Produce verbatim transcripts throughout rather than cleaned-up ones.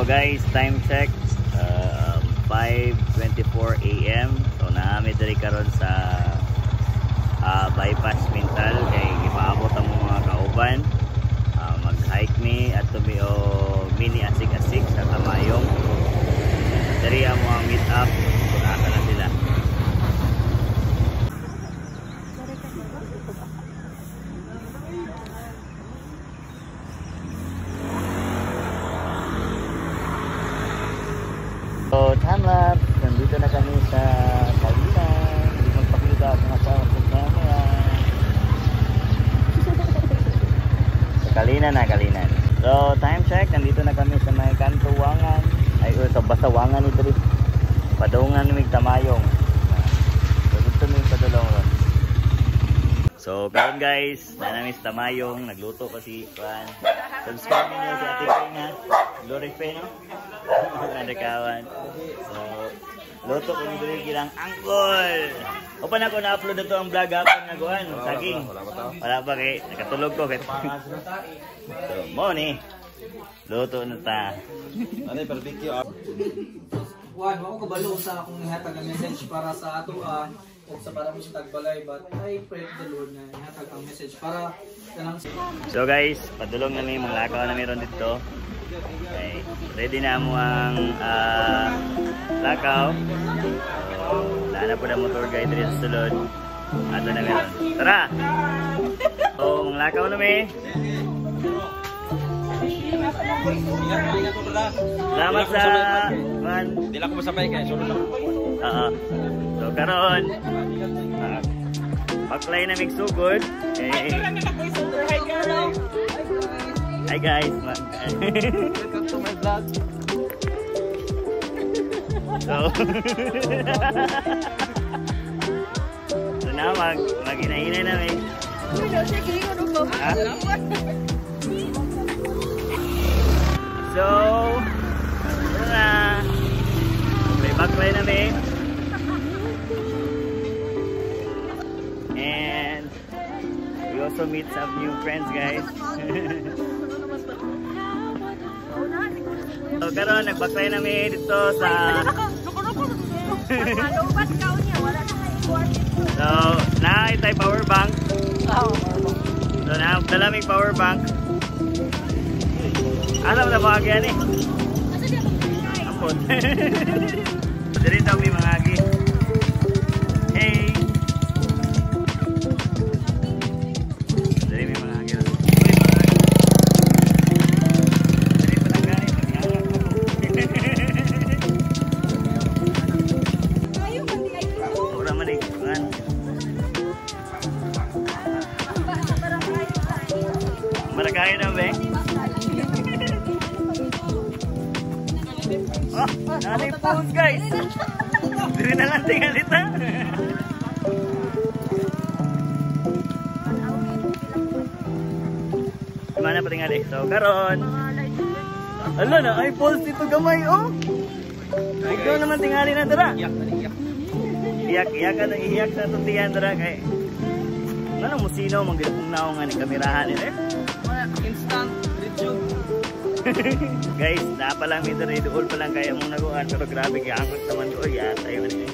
So guys, time check uh, five twenty-four A M So naami diri karon sa uh, bypass Mintal kay gipaabot ang mga kauban. Uh, mag-hike me at tumi o mini asig-asig sa Tamayong. Diri amo ang meet up. Nasa na sila. So, time lapse. Nandito na kami sa Kalinan. Hindi magpakita ang asawa sa camera. Sa Kalinan na, Kalinan. So, time check. Nandito na kami sa may Kantuwangan. Ay, o, sa Basawangan ito rin. Padungan ni Tamayong. So, dito may padulong ron. So, karon guys, na namin sa Tamayong. Nagluto pa si Juan. Subscribe niyo si Ate Peng ha. Glory Peng, no? Nadakawan. So, luto ko nito rin kilang angkol. O pa na ko na-upload na ito ang vlog hapon na guhan. Saging. Wala pa kay, nakatulog ko. So, mo ni. Luto na ta. Ano yung barbecue up? Juan, ako kabalo sa akong ihatag ang message para sa ato ah, o sa para mo sa tagbalay, but I pray to the Lord na ihatag ang message para kanang. So guys, padulong na may mga lakaw na meron dito. Okay, ready na mo ang uh, lakaw. So, wala na po na motor guide rin sa sulod. Ato na meron. Tara! So, mga lakaw na may. Salamat sa man. Hindi lang ko masabay kayo. Sunod lang. Oo. So, karon uh, maklay na mix sugod. Okay. Hi guys. Welcome to my vlog. So, so na mag maginahinay na may. Ah? So, ito na. May baklay na may. And we also meet some new friends guys. So, karon nagbaklay na may dito sa So, na itay power bank. So, na dala may power bank. Alam na mga yan eh. Ampun. Dari daw may mga agi. Hey. Dari may mga agi. Dari palang gani. Orang manik kan. Maragay na ba? Oh, nanay pose guys. Diri na lang tingnan ito. Mana pa tingnan eh. So, karon. Ala na, ay pose dito gamay oh. Ikaw naman tingali na dara. Iyak, iyak ka na, iyak sa tutihan dara kay. Ano mo sino mang gilapong naong nga ni kamerahan nila eh. Instant review. Guys, na pa lang may dali doon pa lang kaya mong naguhan pero grabe giangkot naman ko yan tayo man eh.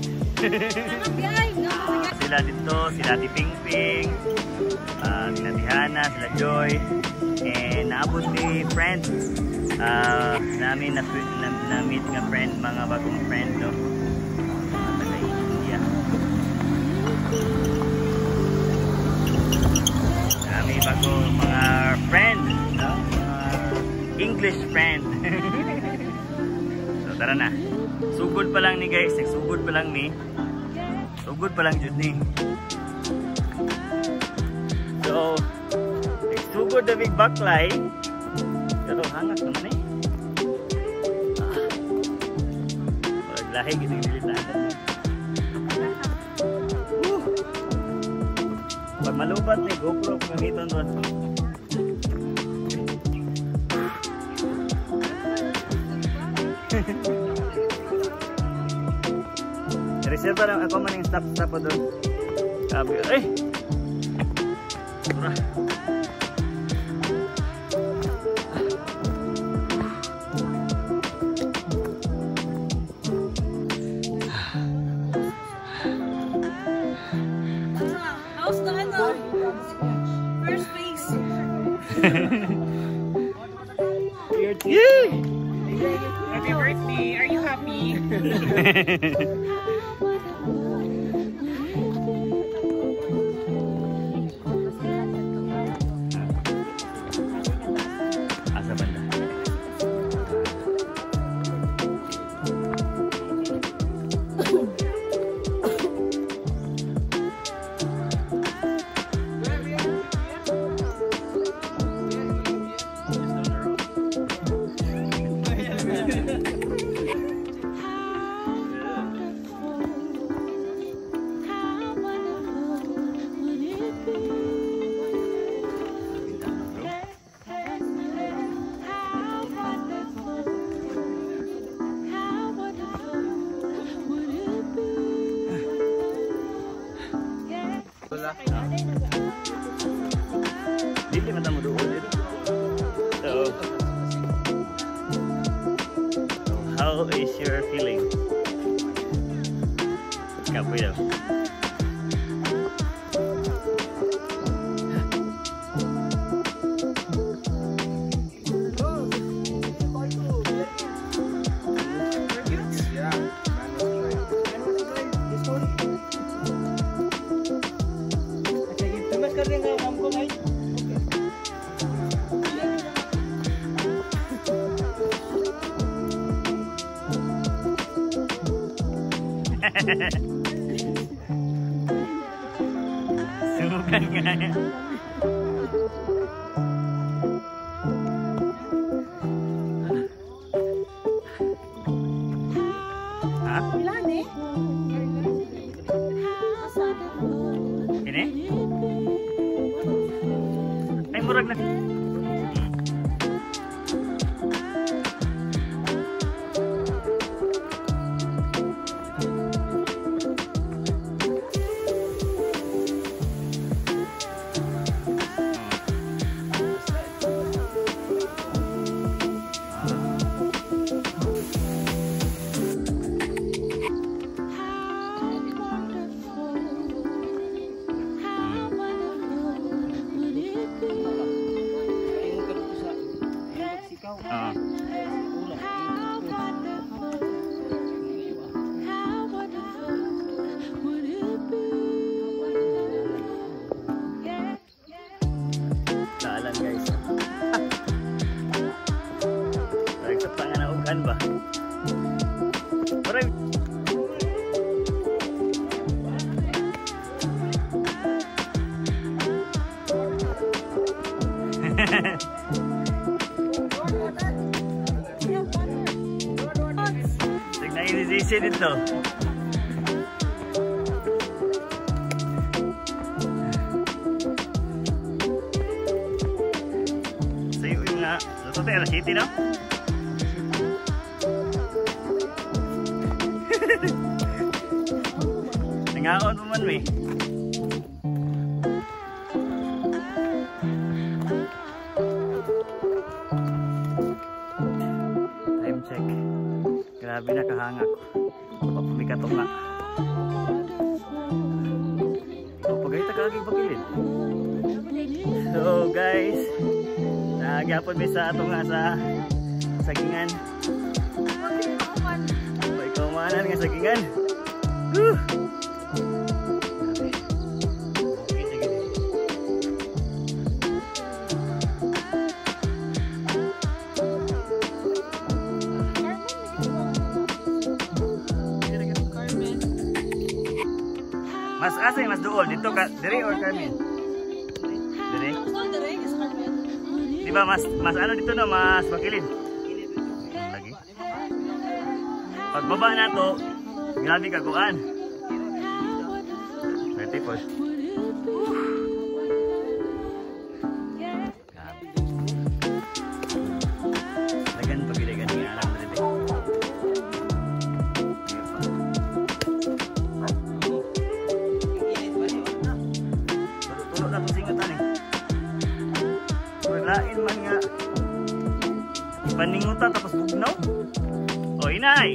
Sila dito, sila ti Ping Ping, uh, sila ti Hana, sila Joy, and naabot ni friend uh, namin na, na, na meet nga friend, mga bagong friend no. Mga taga India. Kami bagong mga friend no? English friend. So tara na. Sugod pa lang ni guys, sugod pa lang ni. Sugod pa lang jud ni. So sugod na big baklay. Pero hangat naman eh. Ah. Lahi gid ang dilitan. Woo. Pag malubat ni GoPro pangiton ron. Reserva lang ako man yung stop stop doon. Sabi, ay! Mura. Happy birthday! Are you happy? Asa banda? Dili man ta mo duol dito. So, how is your feeling? Kapoy daw. Subukan nga. Ha? Ilan eh? Ini? Ay, murag na. Ah. Dalan guys. Lagi tangan na ugan ba? Parang Signalization ito. Sa'yo yung nga. Ito tayo, city no? Nangaon mo man eh. Time check. Grabe nakahanga ko. Papumigatong nga. O, pagayta ka lagi bakilin. So guys, nagyapon may sa ato nga sa sagingan. O, ikaw maanan nga sagingan. Woo! Okay, sige. Mas asay mas duol dito ka dire or Carmen? Dire. Di ba mas mas ano dito no, mas makilid. Lagi. Pagbaba na to, grabe ka kuan. thirty-four. Lagan pag ilagan ni alam na dito. Tulog na to singatan eh. Lain man nga paninguta tapos bugnaw. O inay.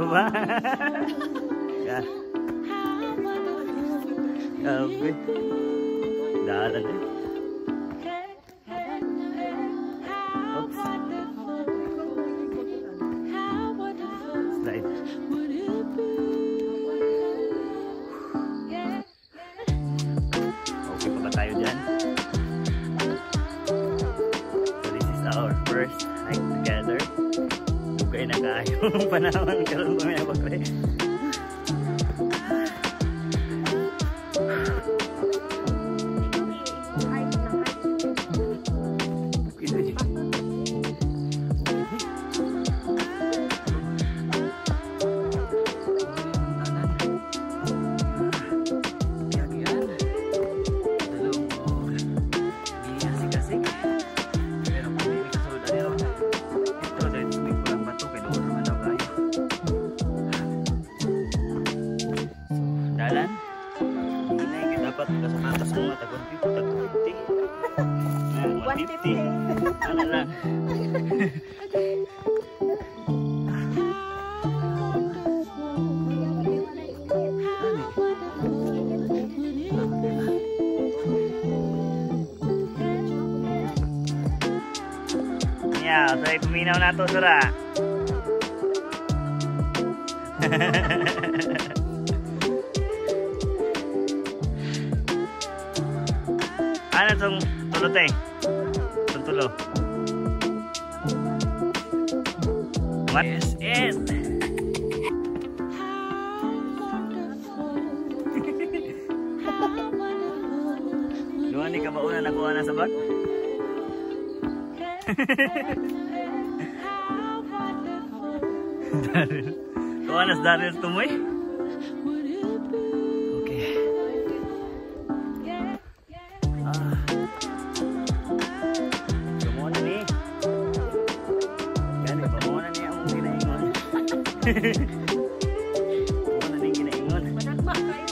ba? Ya. Grabe. Dalan eh. Oops. Slide. Okay pa ba tayo dyan? So this is our first hike together. Bugay na kayo ng panahon. Karoon pa may abakre. Dalan. Hindi na yung dapat kasapatas mo at one fifty. one fifty. Ano lang. Yeah, so ay puminaw na to, Sura. Ano itong tulo tayo? Itong tulo. What is it? Luan ni ka ba una nakuha na sa bag? Daryl. Kuha na sa Daryl tumoy? Ano na yung ginaingon? Managma kayo.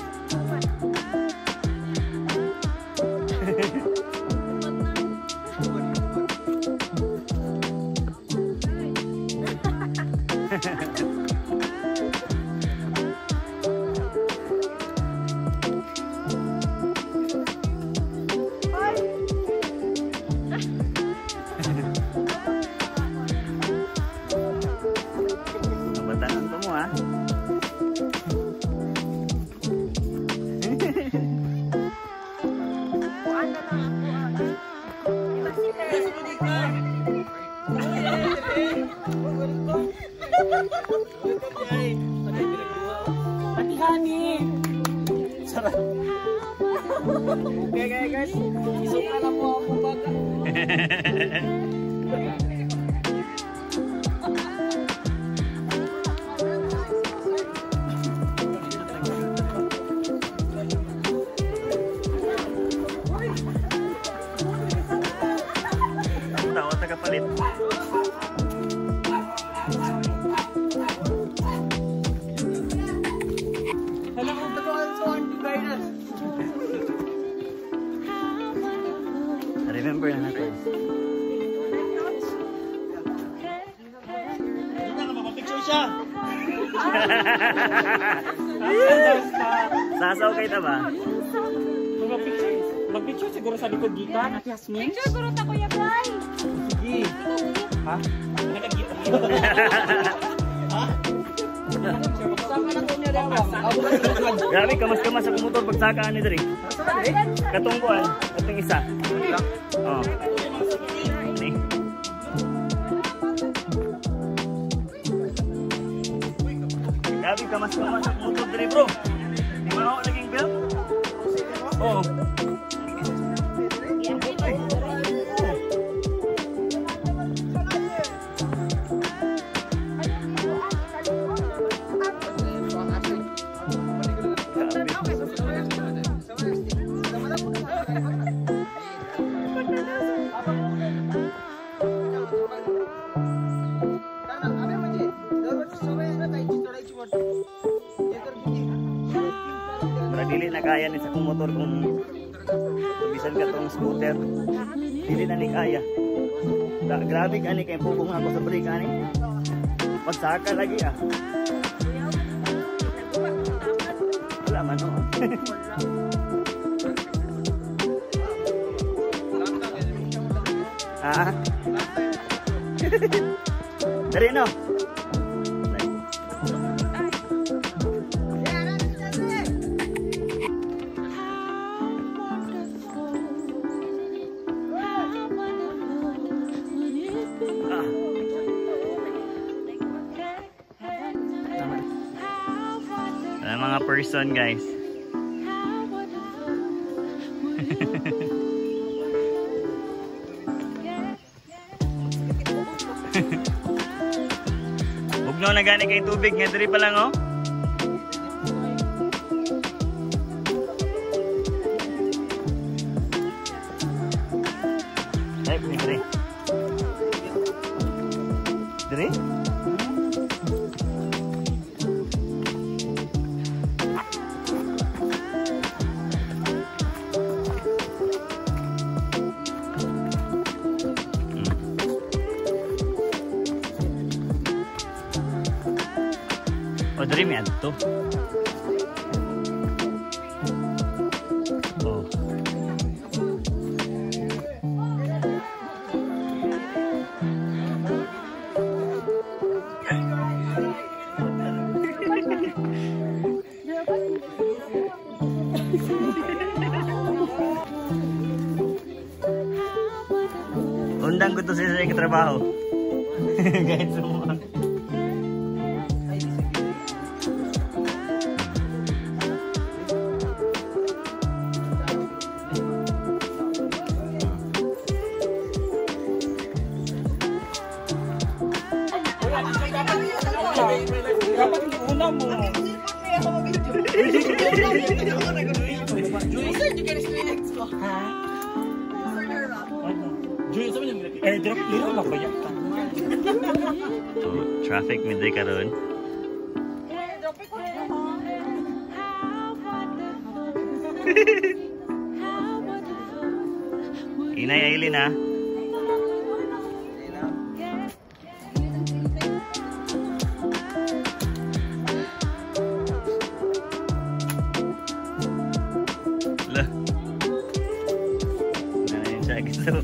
Batangan ko mo ha. Kuan na lang ako. Ati Hani. Sarap. Okay, okay guys. Isuka na po ako baga. Tawag na kapalit. Alam mo, tagaan sa one divided. Remember na natin. Hindi na mapapicture siya. Sasaw kayo ta ba? Mag-picture. Mag-picture siguro sa likod gikan at Yasmin. Picture guro ta Kuya Bray. Sige. Ha? Nagagita. Sama na ko niya daw. Grabe, kamas-kamas ako motor pagsaka ni diri. Katong kuan, katong isa. Oh. Ni. Grabe, kamas-kamas ako motor diri, bro. Di ba ako naging belt? Oo. Para dili na kaya ni sa kong motor kung tubisan ka tong scooter. Dili na ni kaya. Da, grabe ka ni kay pugong ako sa brake ani. Pagsaka lagi ah. man oh. Ah. Dari no. Ada mga person guys. Bugno na gani kay tubig nga diri pa lang oh. Ay, diri. Diri? Oh, dari may adto. Oh. Undang ko to sa sa trabaho. Guys, semua. Dapat una mo. Eh, direct liro lang ba yan? Oh, traffic midday karon. Inay Aileen ah. Lah. Nah, saya gitu.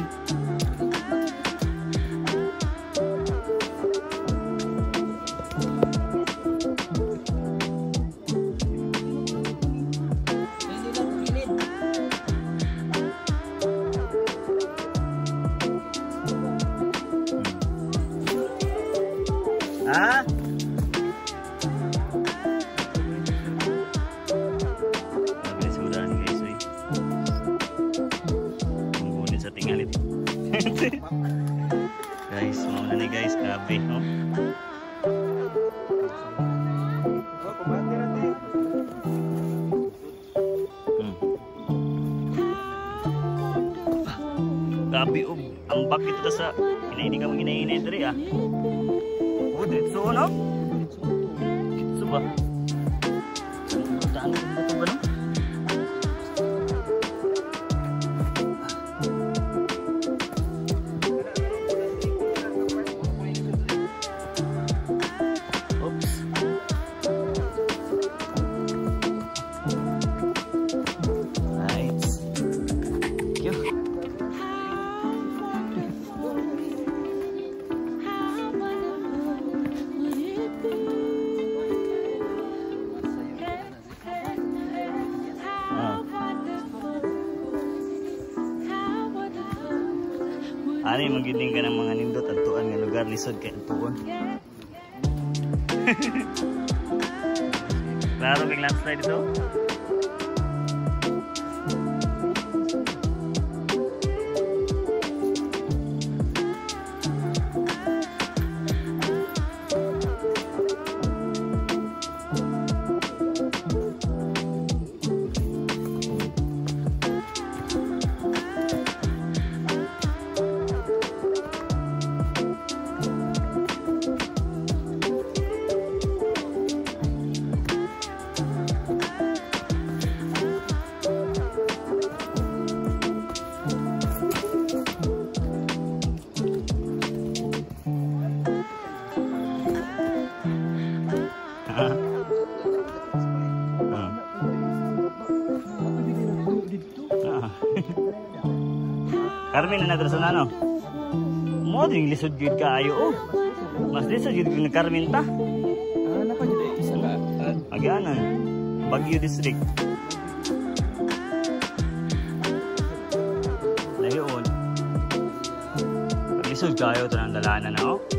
Ah? Mabilis udah nih guys, wih. Tungguin sa tingalit. Guys, mau na nih guys, grabe, oh. Hmm. Grabe, um, ang bakit ito sa inaini ka mag-inainay dari ah. Oh, dito no? Dito ba? Daan ko ba ito ba no? Oops. Right. Thank you. Ani magiling ka ng mga nindot at tuan nga lugar lisod kay tuon. Klaro kay landslide ito. Carmen na natin sa ano? Mo din lisod gyud kaayo oh. Mas lisod gyud ni Carmen ta. Ah, napa jud isa ka. Aganan. Baguio District. Layon. Lisod kayo to ng dalanan na oh.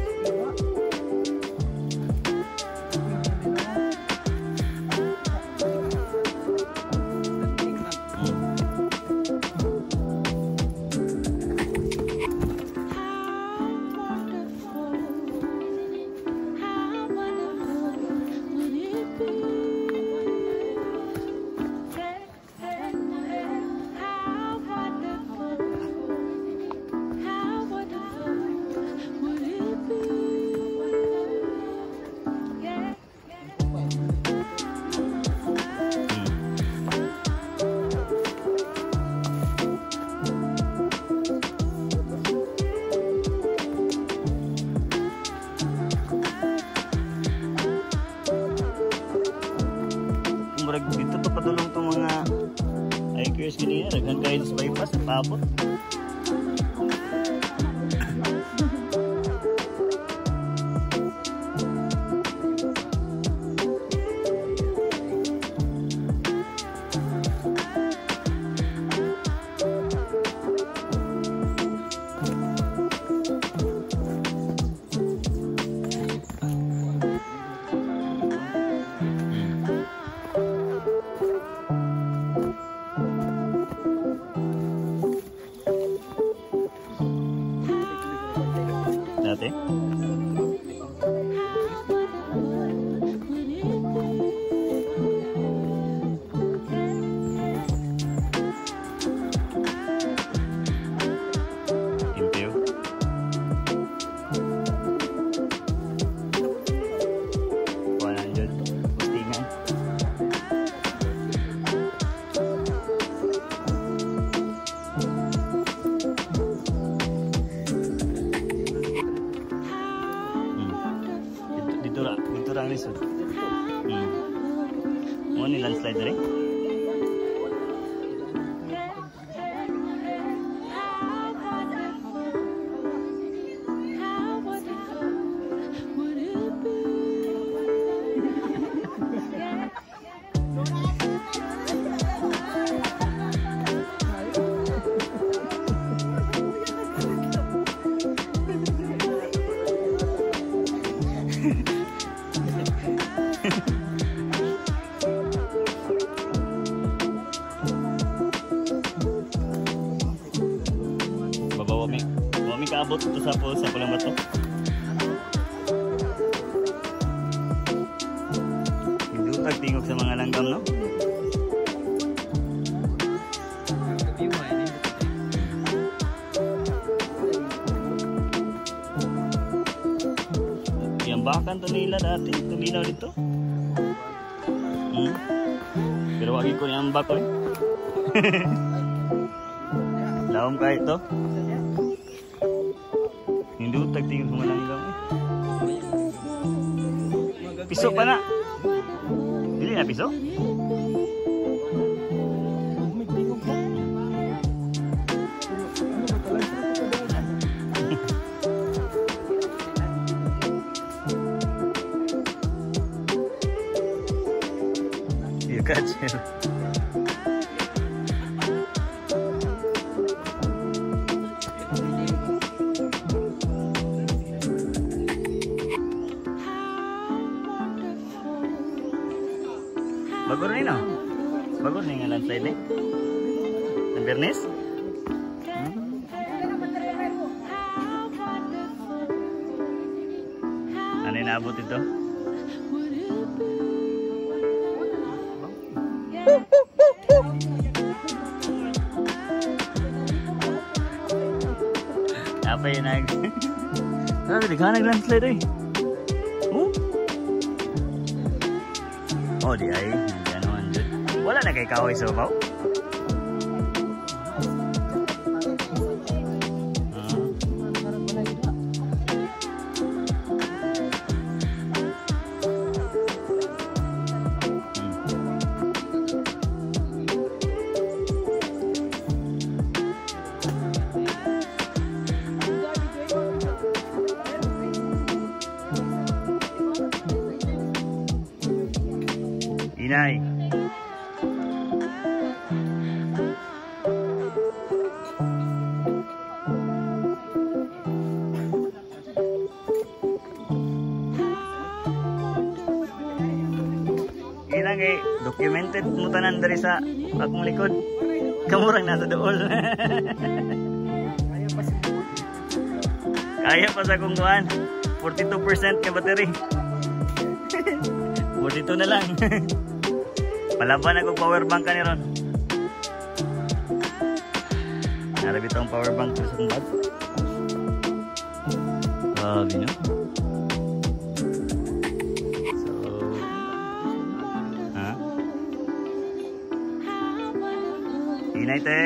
Murag dito to padulong tong mga hikers ganyan, naghan kayo sa bypass at paabot. Dati. Impyo. one hundred. Postingan. Dito ra, dito ra ang lisod. Hmm. Mo ni landslide rin. Babawa mi, bawa mi kaabot ito sa po sa pulang bato. Hindi ko tagtingog sa mga langgam, no? Yambakan to nila dati, tumilaw dito. Hmm. Pero wagi ko niyambak ko eh. Laom ka ito. Hindi ko tagtingin kung malanggam eh. Piso pa na. Dili na piso? You catch him. Bago rin no? Bago rin nga landslide eh. Ang Bernes? Hmm? Ano yung naabot ito? Apa yung nag... Ano, di ka nag-landslide eh. Oh? Oh, di ay. Nandiyan naman dyan. Wala na kay kahoy sa babaw? ingay. Ilang kay documented mo tanan dari sa akong likod. Kamurang nasa dool. Kaya pa sa akong kuhan. forty-two percent ka battery. forty-two na lang. Palaban ako power bank ka ni Ron. Narabit ang power bank ko sa bag. Grabe no? So, ha? Inay te.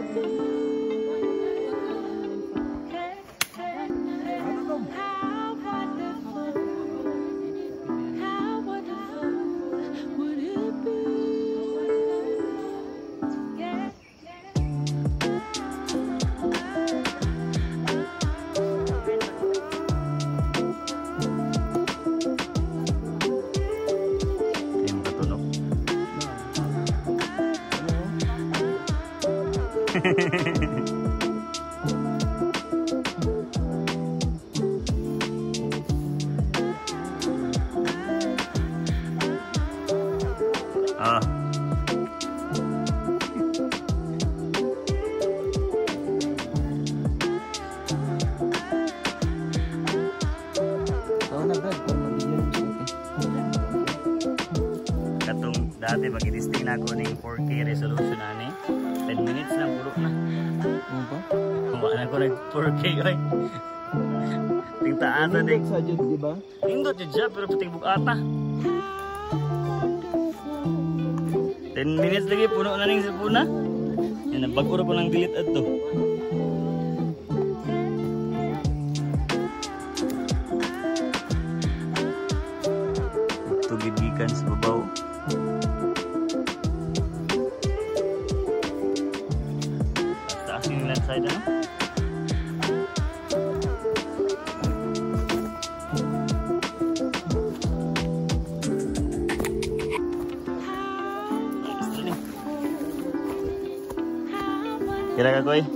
Ah. Oo na Brad, para mabigyan mo sa akin. Katong dati mag-i-disting na ako ng four K resolution ani. ten minutes na puro na. Ano ba? Kuha na ko ng four K oy. Tingtaan sa dik. Sa Jud, di ba? Indot jud siya pero puting bugata. ten minutes lagi puno na ning sipuna. Yan nabag-o ko ng delete adto. Tugigikan sa babaw. Taas yung left side ano? Kira ka koy?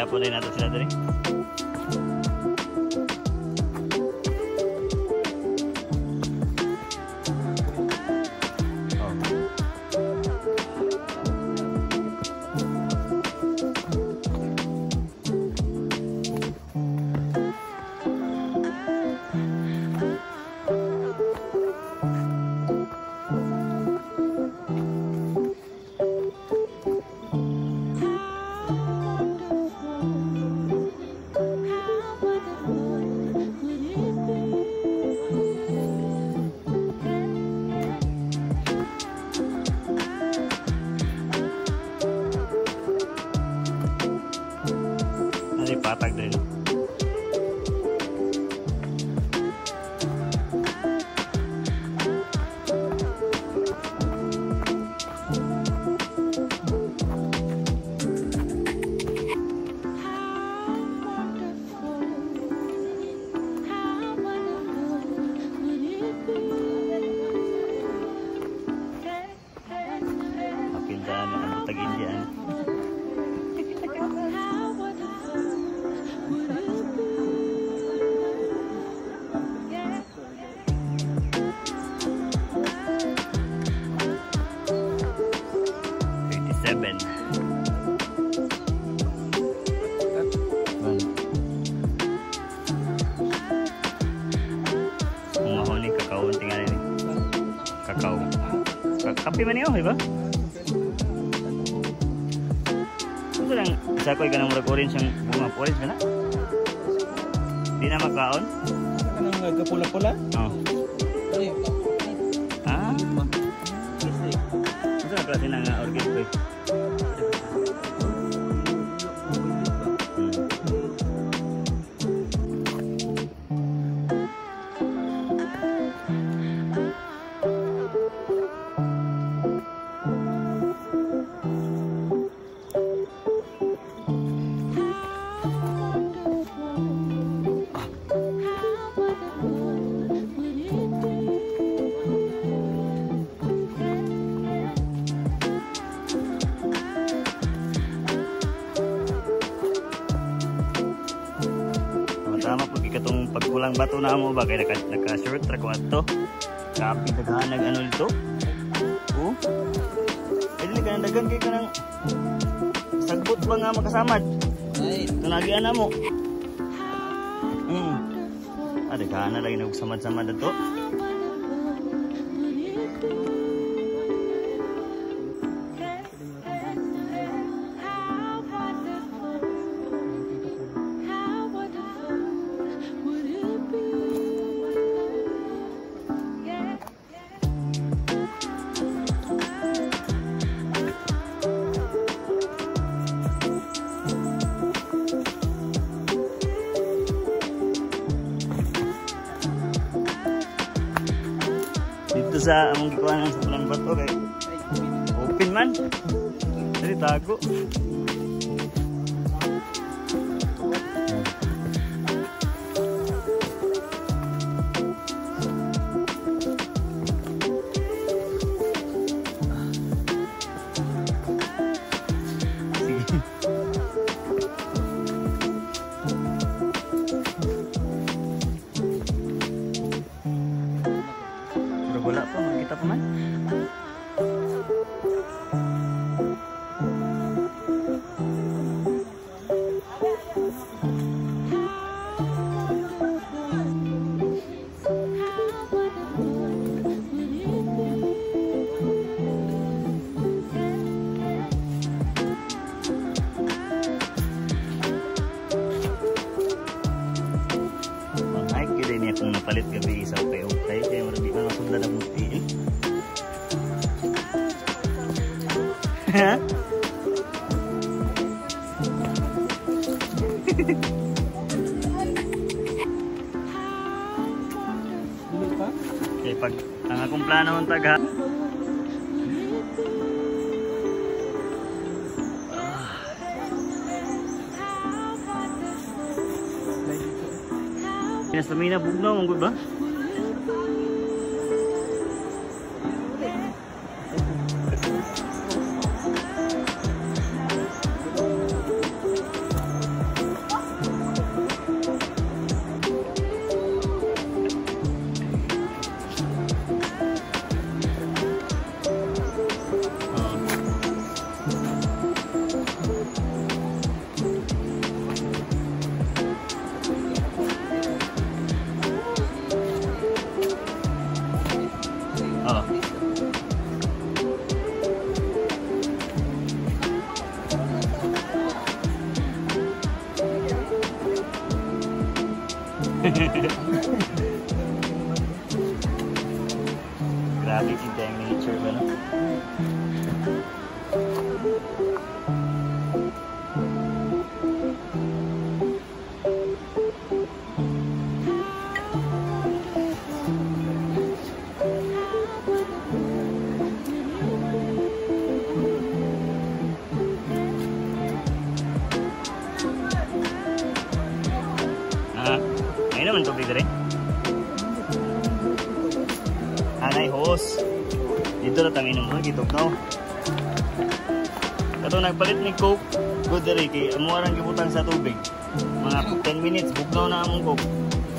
Gihapon din nato sila diri. Patag din. Mapindahan ang butag Indian. Seven. Kung mahuli, kakao. Tingnan ini. Kakao. Kape man niyo, di ba? Ito lang, isa ko ikanang murag orange ang bunga. Orange ba na? Di na makaon? Kanang kapula-pula? Oo. Ah? Ito na klase ng uh, orchid ko eh. Tama po katong pagkulang bato na mo ba kay naka, naka short track ko ato. Kapi daghanag ano dito. Oh. Ay dili ka dagan kay kanang sagbot ba nga makasamad. Ay, tunagian na mo. Hmm. Ada kana lagi nag samad-samad ato. Dito sa among gikuan sa pulang bato kay open man. Dili tago. Sige. Wala pa, makikita pa man. Pang-hike yun din akong napalit gabi sa upay-upay. Kaya marami ka nasundan ang muti eh. Ha? dili pa? Okay, pag ang akong plano ang taga Pinastamina bugnaw, ang good ba? Grabe kita yung nature ba, no? Ah, ayun naman tubig rin. Anay hose. Dito na tangin mo, gitok no. Kato nagpalit ni Coke, good diri kay amo arang gibutang sa tubig. Mga ten minutes bugnaw na among Coke.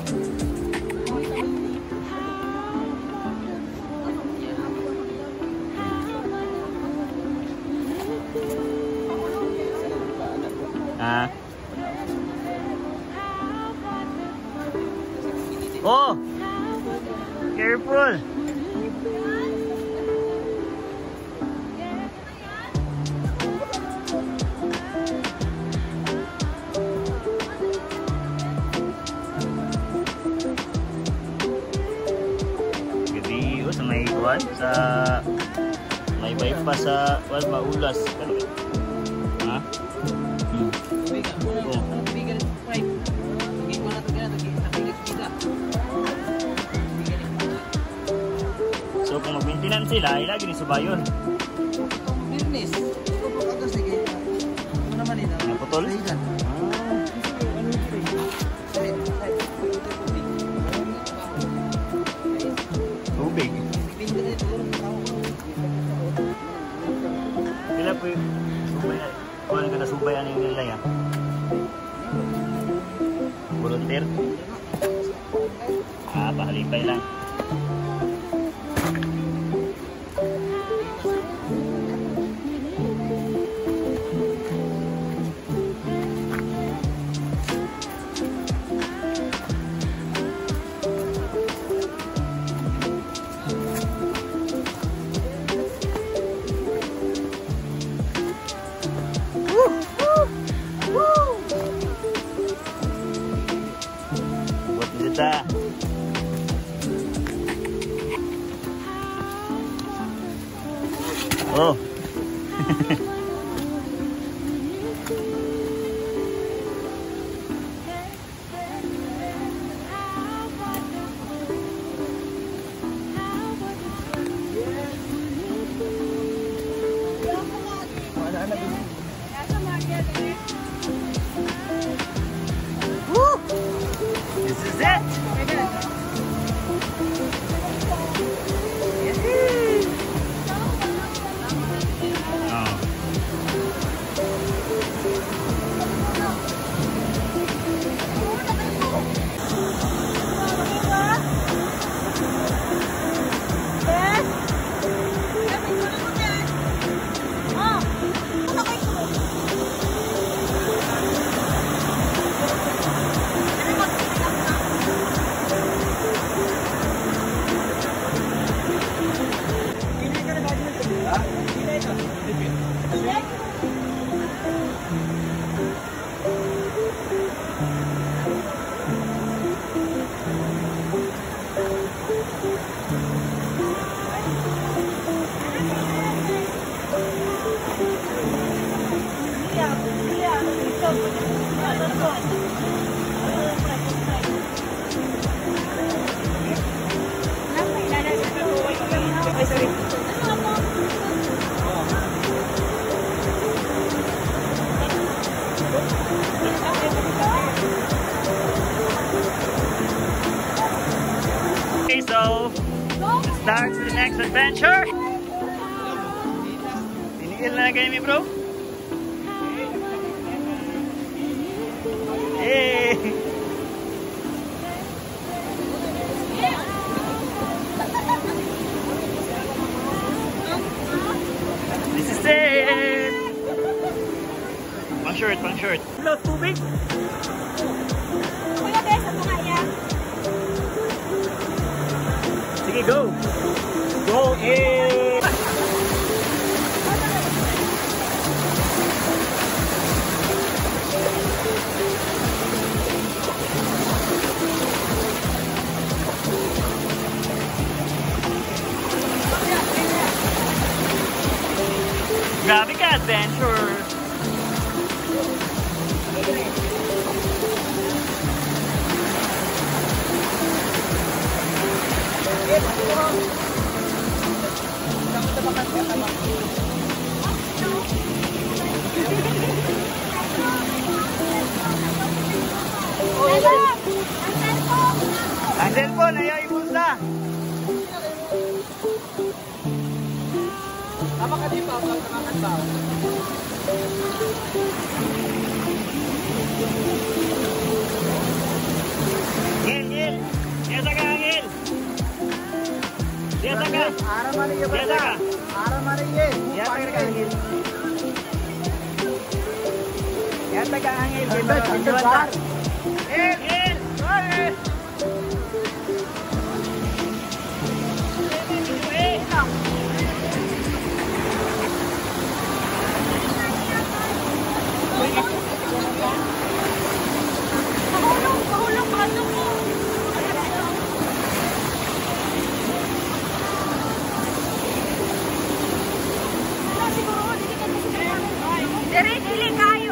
Ah. Oh. Careful. Sa may kuwan, sa may bypass sa wal maulas pero ha hmm. Oh. So kung mag-maintenance sila ilagi ni subayon Business. Sige. Ano naman ito? naputol tubig. Kila po yung subay, kung ano ka na subay, ano yung nila yan? Volunteer? Ah, pahalipay lang. Kita. Oh. This is it. Okay, so let's start the next adventure. Tinigil na kayo mi bro? Hey! This is it! Pang short, pang short. Load tubig. Kuya, bes, ano nga yan? Sige, go. Go in. adventure. Ang cellphone, ayaw ibulsa. Tama ka di pa, tama ka ba? Ngil, ngil. Biasa ka, ngil. Biasa ka. Ara mali ya Biasa ka. Ara mali ye. Biasa ka, ngil. Biasa ka, ngil. Biasa. Ngil, ngil. Ngil. Kahulong, kahulong, kahulong mo. Wala siguro, hindi ka kasi Dere, dili kayo.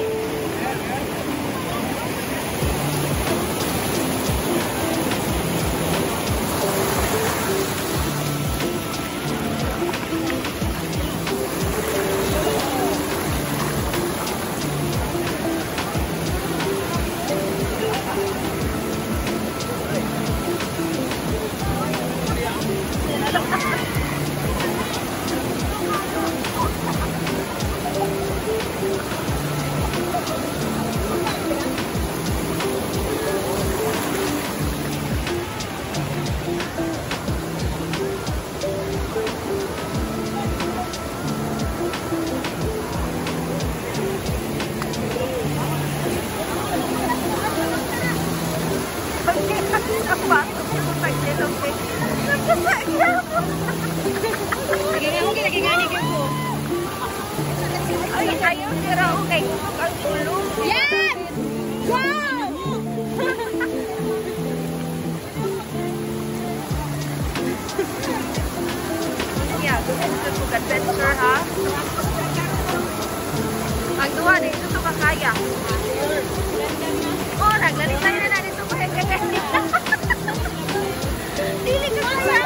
Yes! Wow! Yeah, adventure to adventure ha. Ang duwa dito to kakaya. Oh, naglalit tayo na natin ito kaya. Dili ka kaya.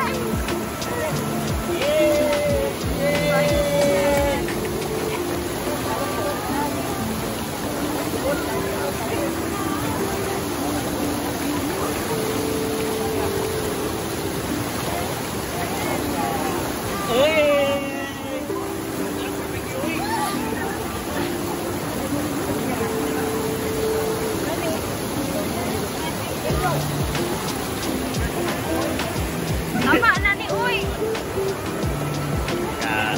Tama na ni Uy. Ya.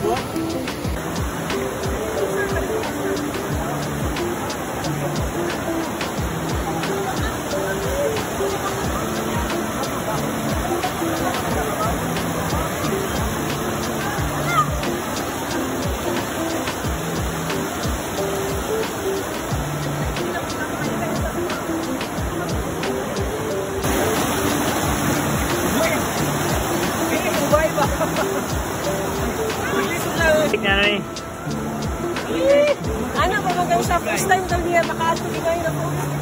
Tingnan na eh. Ano ba magawa sa first time daw niya makaato di kayo na po.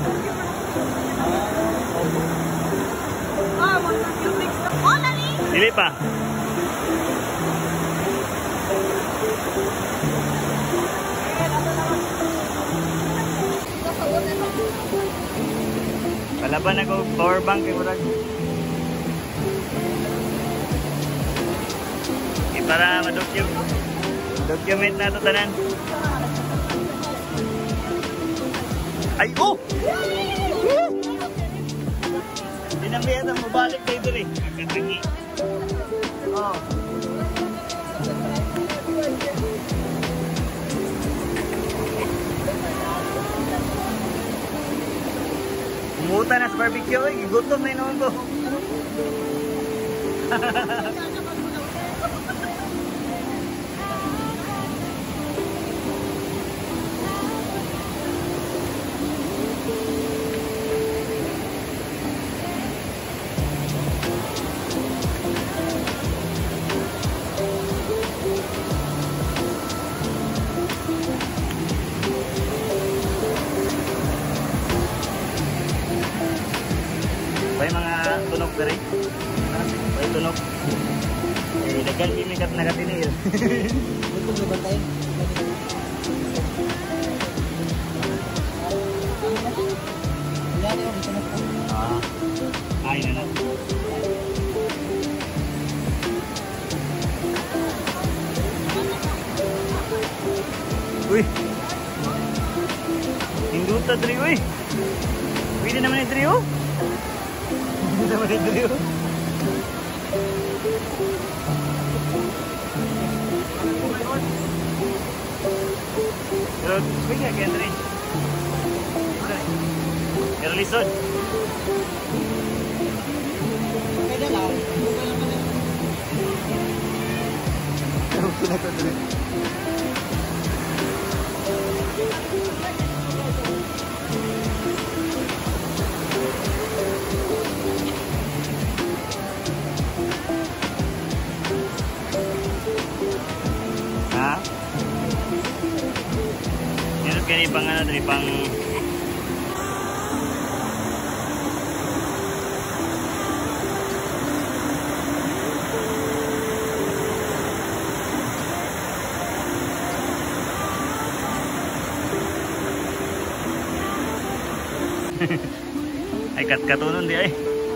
Ah, mga cubic. Oh, nani? Dili pa. Palaban ako power bank kay murag. Okay, para ma-document document na ito tanan. Ay, oh! Dinambihan ang mabalik kayo dito eh. Nagkatangi. Oh. Umuta na sa barbecue eh. Gutom na yun ko. tunog diri. May tunog. Eh, dagan kimikat na katinil. Ito na ba tayo? Wala na yung ito na po. Ah, ay na na. Uy! Hinduta diri, uy! Pwede naman yung trio? Pwede naman yung trio? Pero, swing ka kaya diri. Pero lisod. Pwede lang. Pwede ko diri. Ha? Yan kaya pang ano diri pang ay kat-katunon di ay.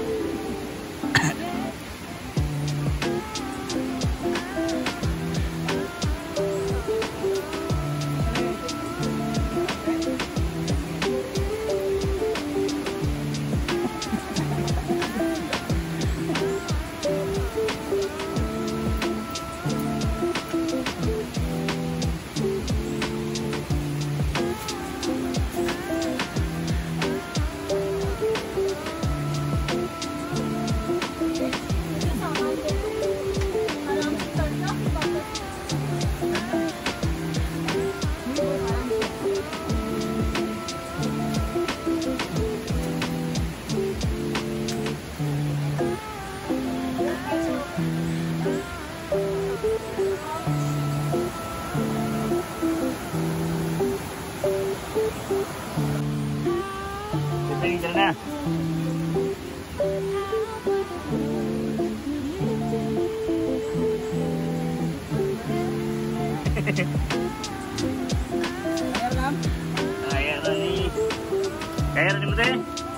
Tinggal na. Kaya na ni. Kaya na ni mo tayo.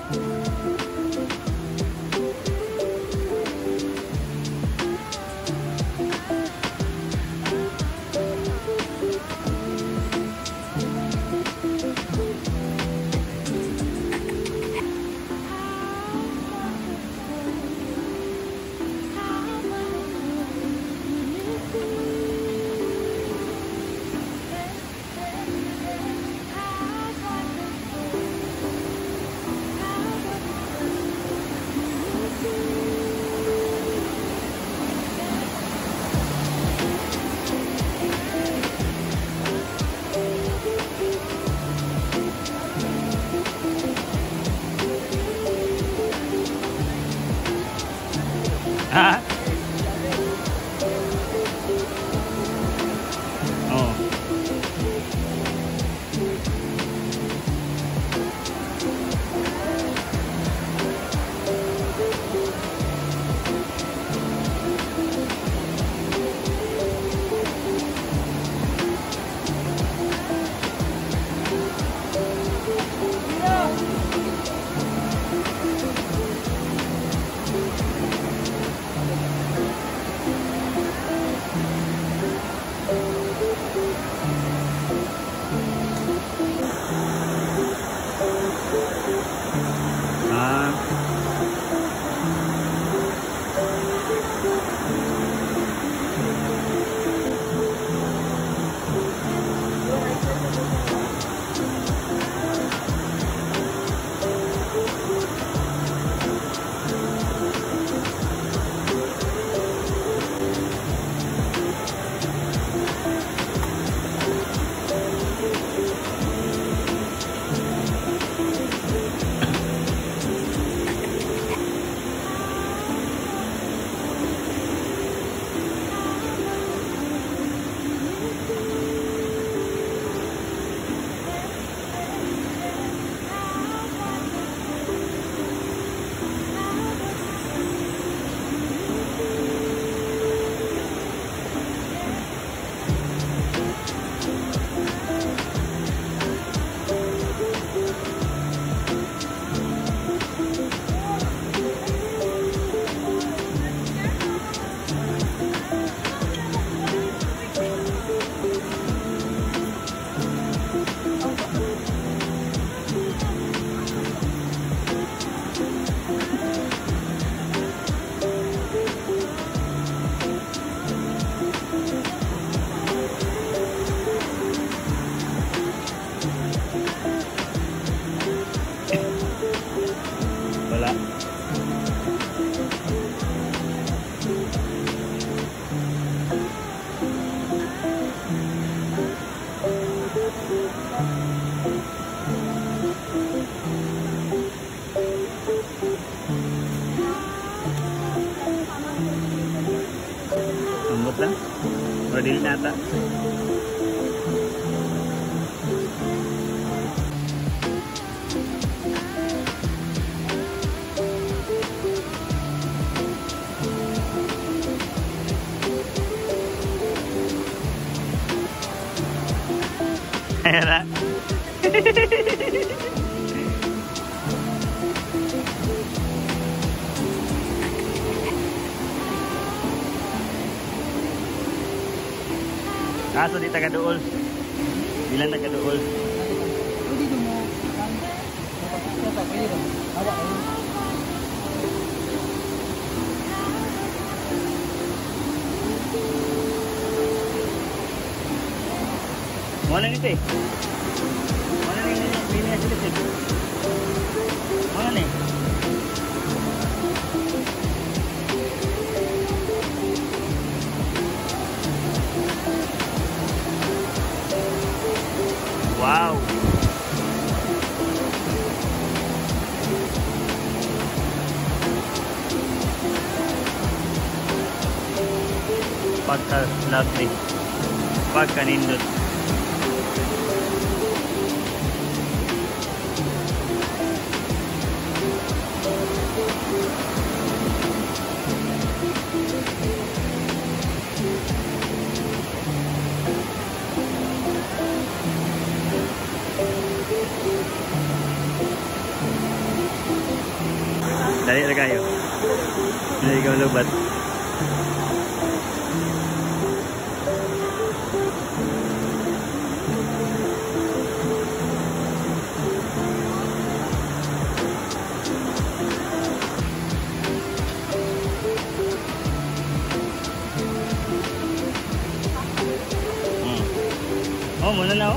Ha? Oh. dili nata. Era. Kaso di taga-duol. Bilang taga-duol. Pwede mo mo. Pwede mo. Hawak kayo. Mana ni teh? Mana ni ni ni aja teh? Mana ni? Wow. Pagka lovely. Pagka nindot. Dali na kayo. Dali ka malubat. Hmm. Oh, muna na oh.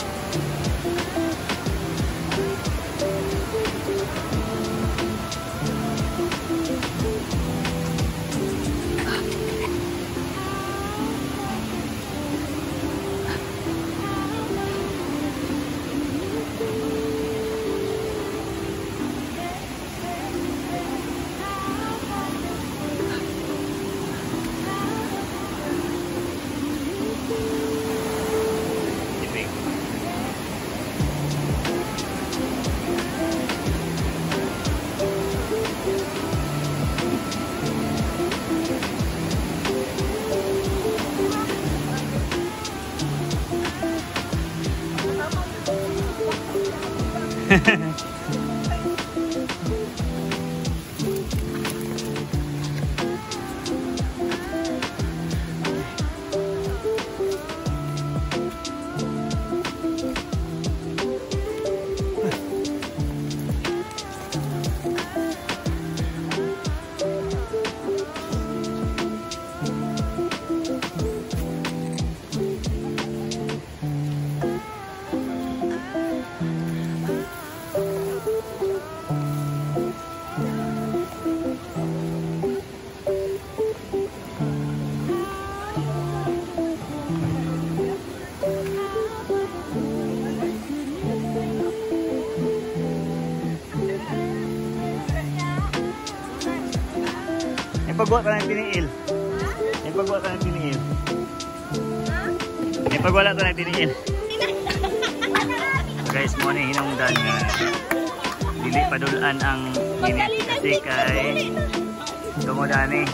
Ipagwa ka ng tiniil. Ipagwa ka ng tiniil. Ipagwala ka ng tiniil. Guys, mo na hinungdan nga. Dili padulan ang init kasi kay tumudani.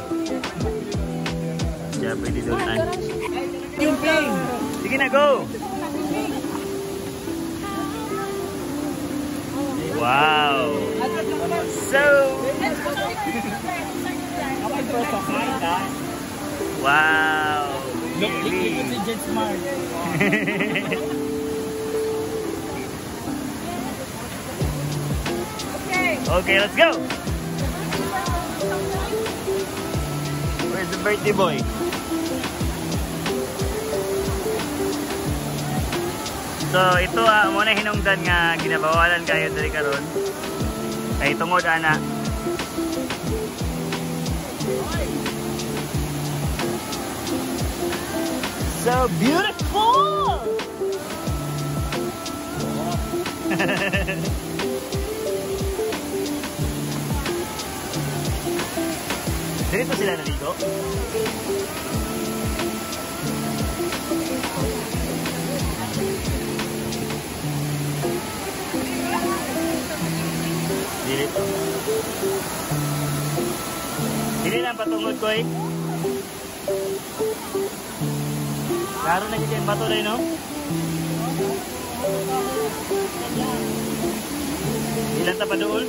Diya pwede dulan. Sige na, go! Wow! So... Wow! Look, look, look, Jet Smart. Okay, let's go! Where's the birthday boy? So, ito ah, muna hinungdan nga ginabawalan kayo dali karon. Ay tungod ana. So beautiful! Dito sila naligo? Dili to. Dili na patungod ko eh. Karo na kita yung bato rin, no? Ilan ta pa doon?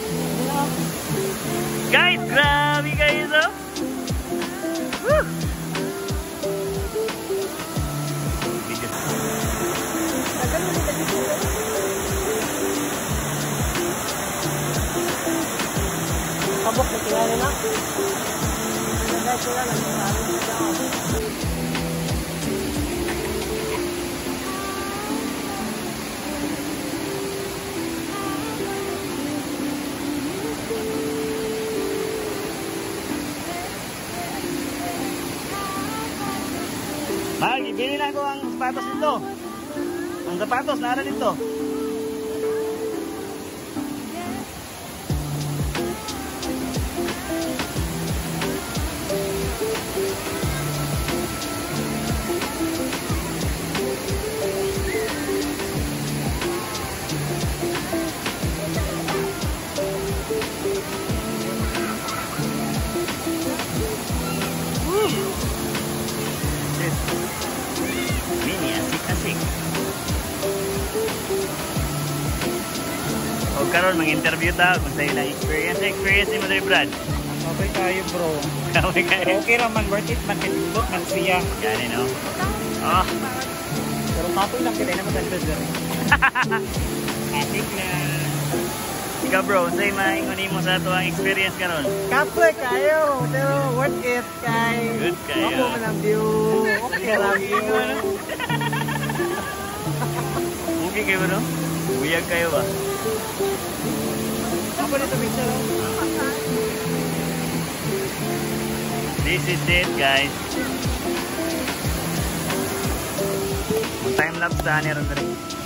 Guys, grabe guys, oh! Woo! Kabok na kinala na. Nagay ko lang, nagsasabi ko lang. Mahal, ibili na ko ang sapatos nito. Ang sapatos, nara dito. Mini asik-asik. O karon mag-interview ta kung sa ilang experience experience ni mo diri Brad. Okay kayo bro. Kaway kayo. Okay raman, worth it man kinibot man siya. Gani no. Oh, Pero kapoy lang kita naman sa buzzer. Asik na. ikaw bro, unsay maingon nimo sa ato ang experience karon? Kapoy kayo, pero worth it kay. Good kayo. Ako man ang view. Okay lang view. Okay kayo bro? Buyag kayo ba? Ako dito picture. This is it guys. Time lapse ta ni ron diri.